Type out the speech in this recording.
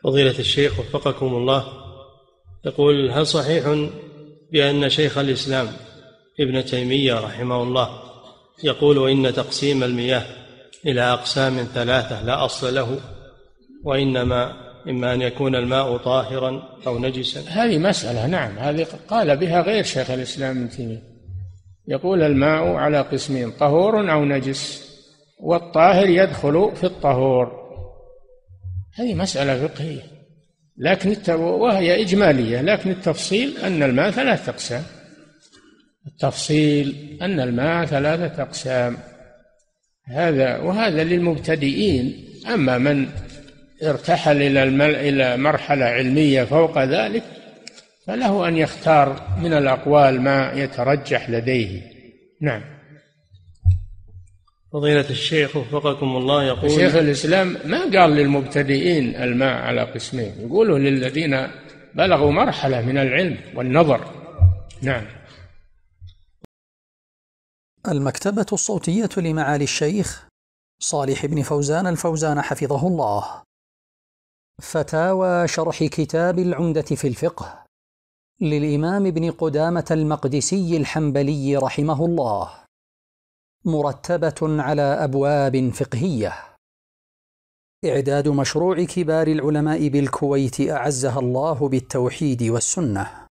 فضيلة الشيخ وفقكم الله، يقول: هل صحيح بأن شيخ الإسلام ابن تيمية رحمه الله يقول إن تقسيم المياه إلى أقسام ثلاثة لا أصل له، وإنما إما أن يكون الماء طاهرا أو نجسا؟ هذه مسألة، نعم، هذه قال بها غير شيخ الإسلام ابن تيمية، يقول الماء على قسمين: طهور أو نجس، والطاهر يدخل في الطهور. هذه مسألة فقهية، وهي إجمالية، لكن التفصيل أن الماء ثلاثة أقسام. التفصيل أن الماء ثلاثة أقسام، وهذا للمبتدئين. أما من ارتحل إلى مرحلة علمية فوق ذلك فله أن يختار من الأقوال ما يترجح لديه. نعم. فضيلة الشيخ وفقكم الله، يقول: شيخ الإسلام ما قال للمبتدئين الماء على قسمين، يقولوا للذين بلغوا مرحلة من العلم والنظر. نعم. المكتبة الصوتية لمعالي الشيخ صالح بن فوزان الفوزان حفظه الله. فتاوى شرح كتاب العمدة في الفقه للإمام ابن قدامة المقدسي الحنبلي رحمه الله، مرتبة على أبواب فقهية. إعداد مشروع كبار العلماء بالكويت أعزها الله بالتوحيد والسنة.